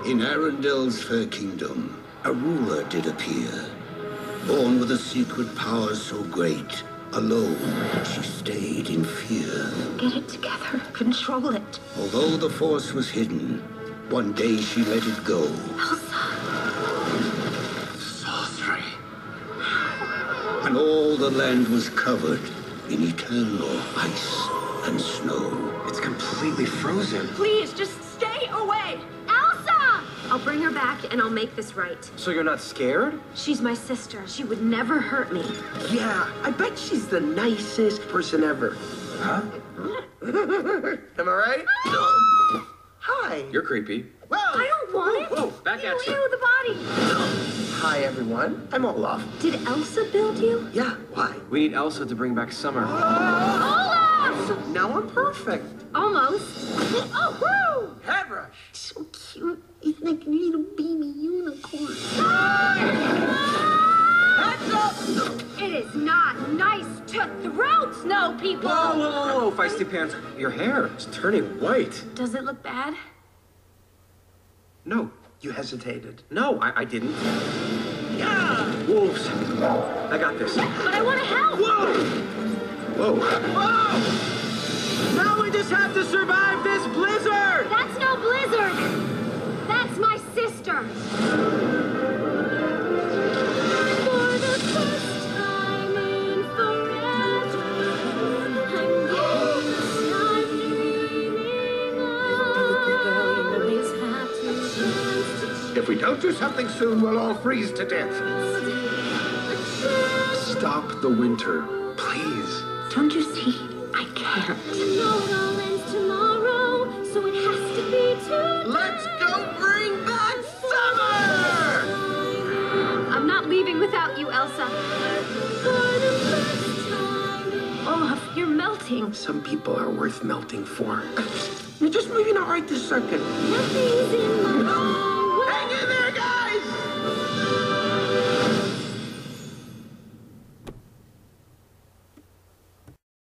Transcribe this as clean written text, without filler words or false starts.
In Arendel's fair kingdom, a ruler did appear. Born with a secret power so great, alone she stayed in fear. Get it together. Control it. Although the force was hidden, one day she let it go. Elsa. Sorcery. And all the land was covered in eternal ice and snow. It's completely frozen. Please, just stay away. Elsa! I'll bring her back and I'll make this right. So you're not scared? She's my sister. She would never hurt me. Yeah, I bet she's the nicest person ever. Huh? Am I right? Hi. You're creepy. Whoa. I don't want it. Whoa, back at you. Ew, the body. Hi, everyone. I'm Olaf. Did Elsa build you? Yeah, why? We need Elsa to bring back summer. Olaf! Now I'm perfect. Almost. Oh, woo! Hairbrush. So cute. He's like a little baby unicorn. Heads up! It is not nice to throw snow people. Whoa, whoa, whoa, whoa, feisty pants. Your hair is turning white. Does it look bad? No. You hesitated. No, I didn't. Yeah! Wolves. I got this. But I want to help. Whoa! Whoa. Whoa! Now we just have to survive this blizzard! That's no blizzard. That's my sister. For the first time in forever, I'm dreaming of. If we don't do something soon, we'll all freeze to death. Stop the winter, please. Don't you see? I can't. You know it all ends tomorrow, so it has to be tonight. Let's go bring back summer! I'm not leaving without you, Elsa. For the first time. Olaf, you're melting. Some people are worth melting for. You're just maybe not right this second. Nothing's in my